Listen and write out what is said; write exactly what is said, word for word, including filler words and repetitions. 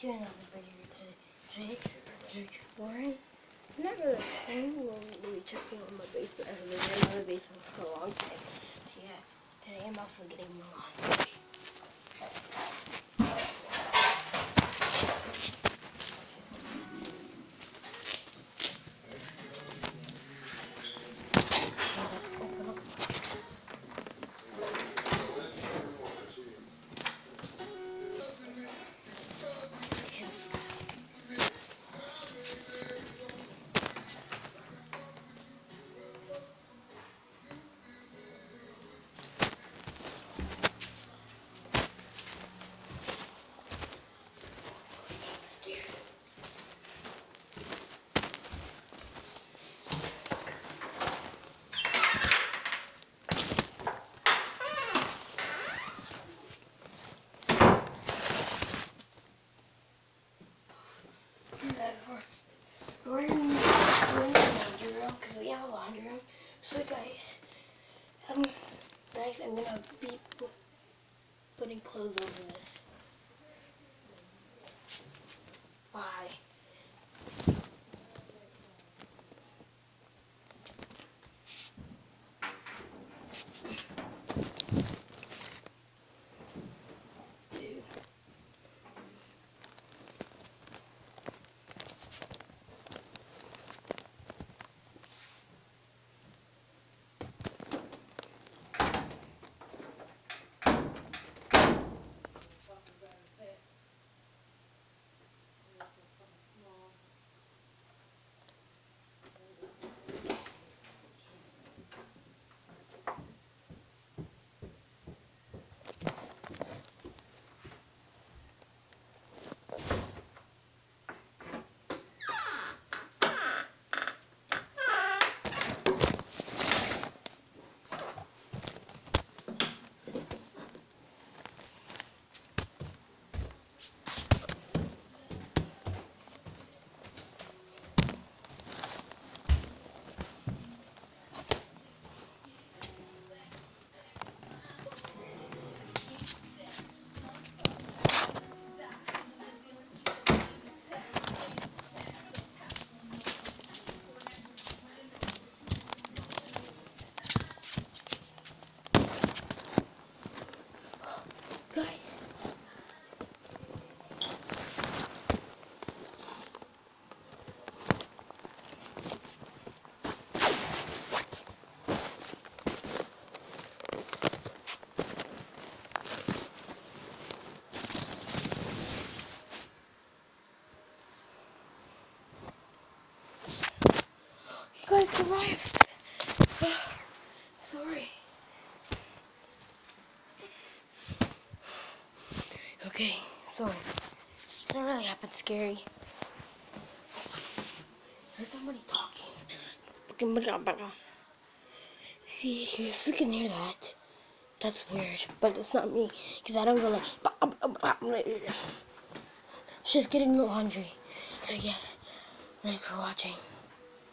to another video today. Today, exploring. I'm not really exploring, we're really checking on my basement. I haven't been in my basement for a long time. So yeah, today I'm also getting more laundry. We're in, we're in the laundry room because we have a laundry room. So guys, um, guys, I'm gonna be putting clothes over this. Bye. Guys. You guys arrived. Sorry. Okay, so it's not really happened scary. I heard somebody talking. See, if you can hear that, that's weird. But it's not me, because I don't go like. It's just getting the laundry. So yeah, thanks for watching.